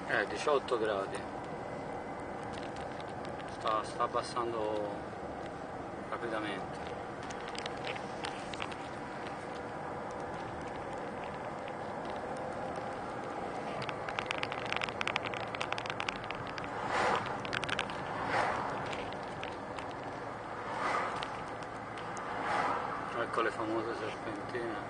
18 gradi. Sta abbassando rapidamente. Ecco le famose serpentine.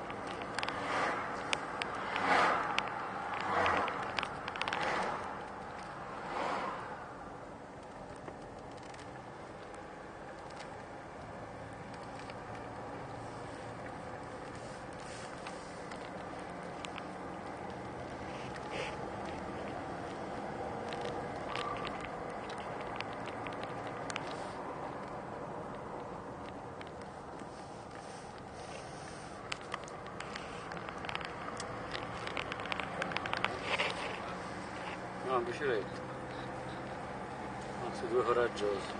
No, bicicletta. Anzi, due coraggiosi.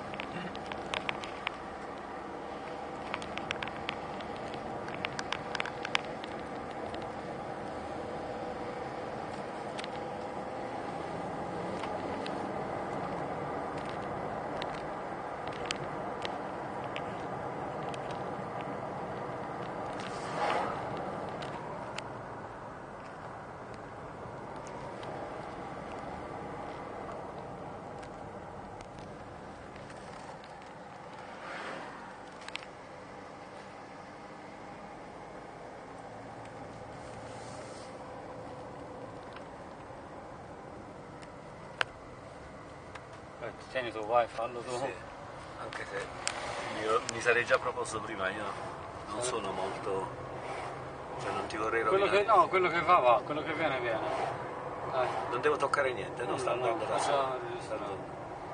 Tieni tu, vai, fallo tu. Sì, anche se io mi sarei già proposto prima, io non sono molto, cioè non ti vorrei rovinare. No, quello che va, quello che viene viene. Dai. Non devo toccare niente, no? Sta andando da solo. Faccia registrare.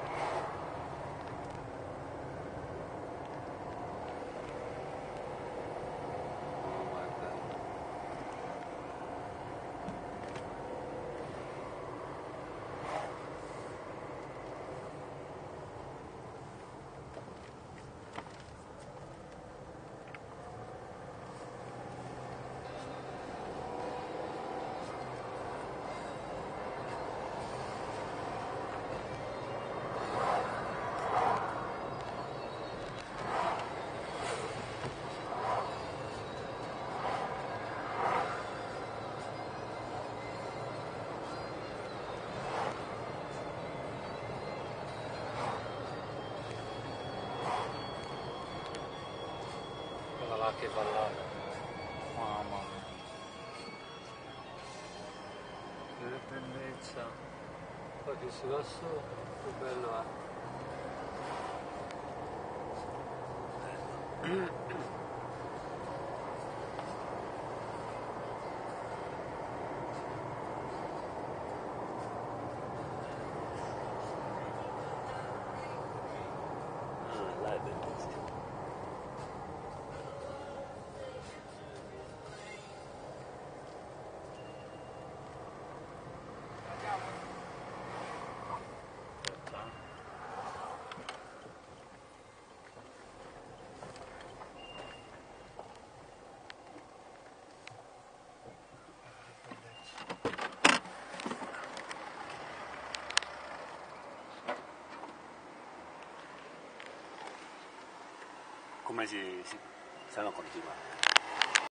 Là che va là, mamma mia, che bellezza, poi più si va su più bello è. Là è bellissimo. Come si... se no continua.